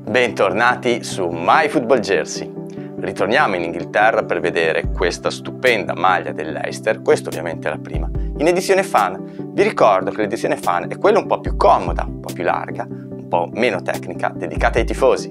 Bentornati su My Football Jersey. Ritorniamo in Inghilterra per vedere questa stupenda maglia del Leicester, questa ovviamente è la prima, in edizione fan. Vi ricordo che l'edizione fan è quella un po' più comoda, un po' più larga, un po' meno tecnica, dedicata ai tifosi.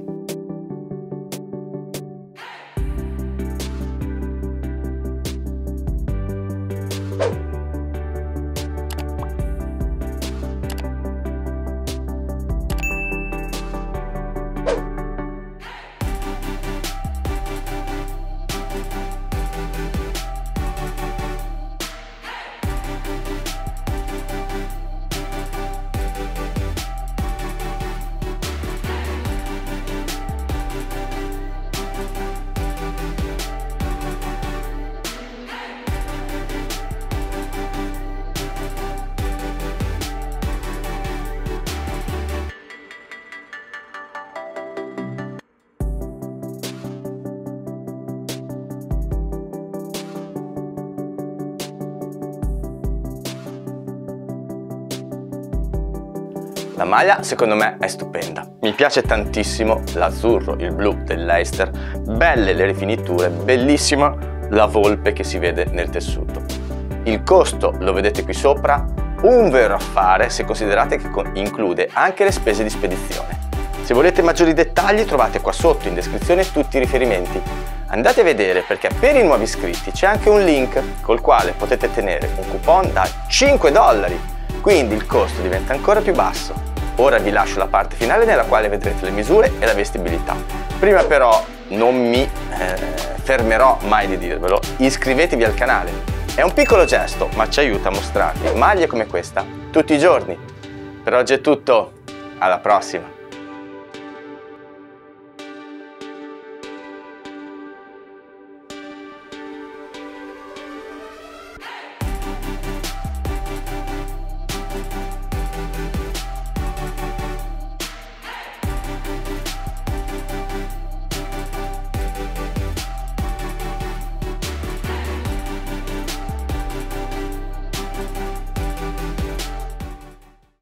La maglia secondo me è stupenda, mi piace tantissimo l'azzurro, il blu del Leicester, belle le rifiniture, bellissima la volpe che si vede nel tessuto. Il costo lo vedete qui sopra, un vero affare se considerate che include anche le spese di spedizione. Se volete maggiori dettagli trovate qua sotto in descrizione tutti i riferimenti. Andate a vedere perché per i nuovi iscritti c'è anche un link col quale potete ottenere un coupon da $5, quindi il costo diventa ancora più basso. Ora vi lascio la parte finale nella quale vedrete le misure e la vestibilità. Prima però non mi fermerò mai di dirvelo, iscrivetevi al canale. È un piccolo gesto ma ci aiuta a mostrarvi maglie come questa tutti i giorni. Per oggi è tutto, alla prossima!